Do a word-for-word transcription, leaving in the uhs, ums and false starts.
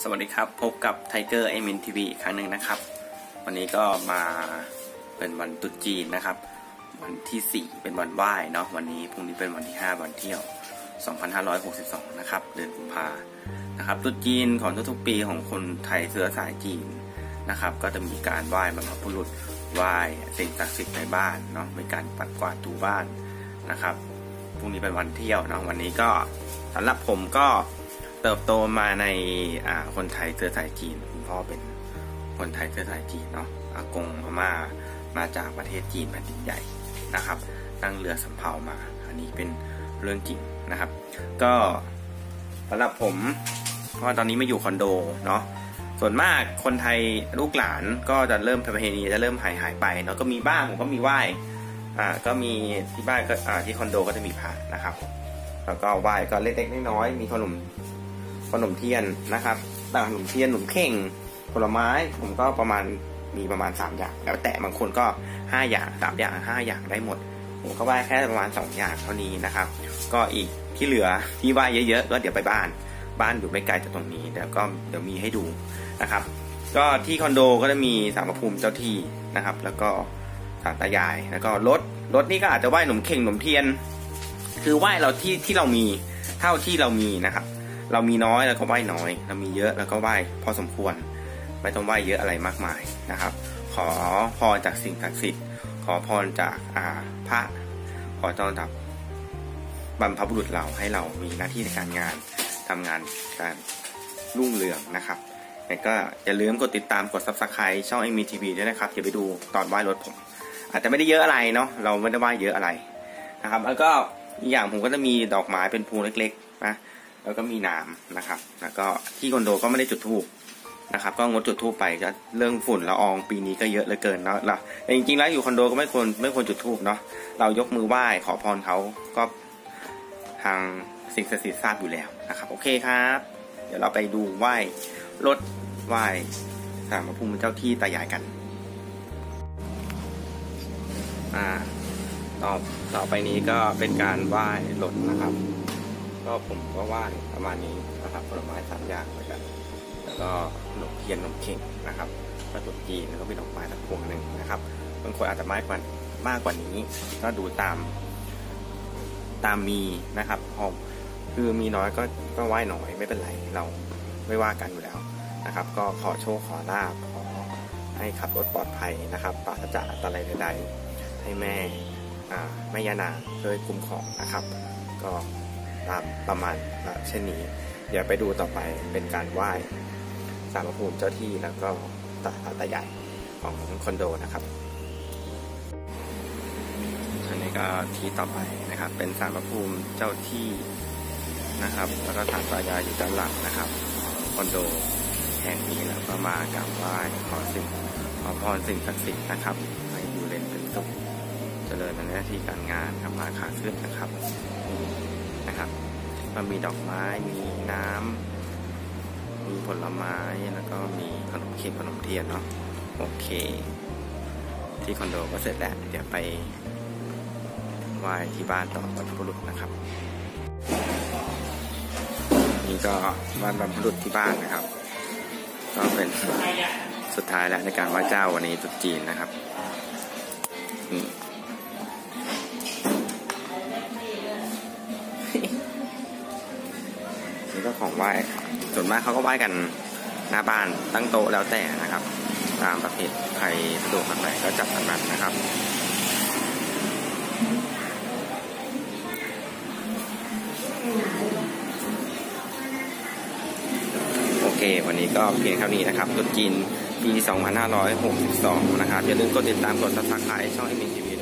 สวัสดีครับพบกับไทเกอร์ไอมินทีวีอีกครั้งหนึ่งนะครับวันนี้ก็มาเป็นวันตรุษจีนนะครับวันที่สี่เป็นวันไหว้เนาะวันนี้พรุ่งนี้เป็นวันที่ห้าวันเที่ยวสองพันห้าร้อยหกสิบสองนะครับเดือนกุมภานะครับตรุษจีนของทุกๆปีของคนไทยเชื้อสายจีนนะครับก็จะมีการไหว้บรรพบุรุษไหว้สิ่งศักดิ์สิทธิ์ในบ้านเนาะมีการปัดกวาดถูบ้านนะครับพรุ่งนี้เป็นวันเที่ยวเนาะวันนี้ก็สำหรับผมก็เติบโตมาในอ่าคนไทยเชื้อสายจีนคุณพ่อเป็นคนไทยเชื้อสายจีนเนาะอากงอาม่ามาจากประเทศจีนแผ่นดินใหญ่นะครับนั่งเรือสำเภามาอันนี้เป็นเรื่องจริงนะครับก็สำหรับผมเพราะตอนนี้ไม่อยู่คอนโดเนาะส่วนมากคนไทยลูกหลานก็จะเริ่มประเพณีจะเริ่มหายหายไปเนาะก็มีบ้างผมก็มีไหว้อ่าก็มีที่บ้านก็อ่าที่คอนโดก็จะมีพระนะครับแล้วก็ไหว้ก็เล็กๆน้อยๆมีขนมขนมเทียนนะครับต่างขนมเทียนขนมเข่งผลไม้ผมก็ประมาณมีประมาณสามอย่างแล้วแต่บางคนก็ห้าอย่างสามอย่างห้าอย่างได้หมดผมก็ไหว้แค่ประมาณสองอย่างเท่านี้นะครับก็อีกที่เหลือที่ไหว้เยอะๆก็เดี๋ยวไปบ้านบ้านอยู่ไม่ไกลจากตรงนี้เดี๋ยวก็เดี๋ยวมีให้ดูนะครับก็ที่คอนโดก็จะมีศาลพระภูมิเจ้าที่นะครับแล้วก็ศาลตายายแล้วก็รถรถนี่ก็อาจจะไหว้ขนมเข่งขนมเทียนคือไหว้เราที่ที่เรามีเท่าที่เรามีนะครับเรามีน้อยแล้วก็ไหว้น้อยเรามีเยอะแล้วก็ไหว้พอสมควรไม่ต้องไหว้เยอะอะไรมากมายนะครับขอพรจากสิ่งศักดิ์สิทธิ์ขอพรจากอ่าพระขอต้อนรับบรรพบุรุษเราให้เรามีหน้าที่ในการงานทำงานการรุ่งเรืองนะครับแล้วก็อย่าลืมกดติดตามกด ซับสไครบ์ ช่อง เอ็ม อี ที วี ด้วยนะครับอย่าไปดูตอนไหว้รถผมอาจจะไม่ได้เยอะอะไรเนาะเราไม่ได้ไหว้เยอะอะไรนะครับแล้วก็อีกอย่างผมก็จะมีดอกไม้เป็นพวงเล็กๆนะแล้วก็มีน้ำนะครับแล้วก็ที่คอนโดก็ไม่ได้จุดธูปนะครับก็งดจุดธูปไปก็เรื่องฝุ่นละอองปีนี้ก็เยอะเหลือเกินเนาะเราแต่จริงๆแล้วอยู่คอนโดก็ไม่ควรไม่ควรจุดธูปเนาะเรายกมือไหว้ขอพรเขาก็ทางสิ่งศักดิ์สิทธิ์ทราบอยู่แล้วนะครับโอเคครับเดี๋ยวเราไปดูไหว้รถไหว้ศาลพระภูมิเจ้าที่ตายายกันอ่าต่อต่อไปนี้ก็เป็นการไหว้รถนะครับก็ผมก็ไหว้ประมาณนี้นะครับผลไม้สามอย่างเหมือนกันแล้วก็ขนมเทียนขนมเข่งนะครับกระตุ้นจีนแล้วก็มีดอกไม้สักพวงหนึ่งนะครับบางคนอาจจะมากกว่ามากกว่านี้ก็ดูตามตามมีนะครับพอคือมีน้อยก็ก็ไหว้น้อยไม่เป็นไรเราไม่ว่ากันอยู่แล้วนะครับก็ขอโชคขอลาภขอให้ขับรถปลอดภัยนะครับปราศจากอันตรายใดๆให้แม่อ่าแม่ย่านางช่วยคุ้มครองนะครับก็ตามประมาณเช่นนี้เดี๋ยวไปดูต่อไปเป็นการไหว้ศาลพระภูมิเจ้าที่แล้วก็ศาลตายายของคอนโดนะครับอันนี้ก็ที่ต่อไปนะครับเป็นศาลพระภูมิเจ้าที่นะครับแล้วก็ศาลตายายอยู่ด้านหลังนะครับคอนโดแห่งนี้แล้วก็มากราบไหว้ขอสิ่งขอพรสิ่งศักดิ์สิทธิ์นะครับให้อยู่เย็นเป็นสุขเจริญในหน้าที่การงานทำมาค้าขึ้นนะครับนะครับมันมีดอกไม้มีน้ำมีผลไม้แล้วก็มีขนมเค้กขนมเทียนเนาะโอเคที่คอนโดก็เสร็จแล้วเดี๋ยวไปไหว้ที่บ้านต่อบรรพบุรุษนะครับนี่ก็บ้านบรรพบุรุษที่บ้านนะครับก็เป็นสุดท้ายแล้วในการไหว้เจ้าวันนี้ตรุษจีนนะครับนี่นี่ก็ของไหว้ส่วนมากเขาก็ไหว้กันหน้าบ้านตั้งโต๊ะแล้วแต่นะครับตามประเพณีใครสะดวกแบบไหนก็จัดแบบนั้นนะครับโอเควันนี้ก็เพียงเท่านี้นะครับตรุษจีนปีสองพันห้าร้อยหกสิบสองนะครับอย่าลืมกดติดตามกด ซับสไครบ์ ช่อง เอ็ม อี ที วี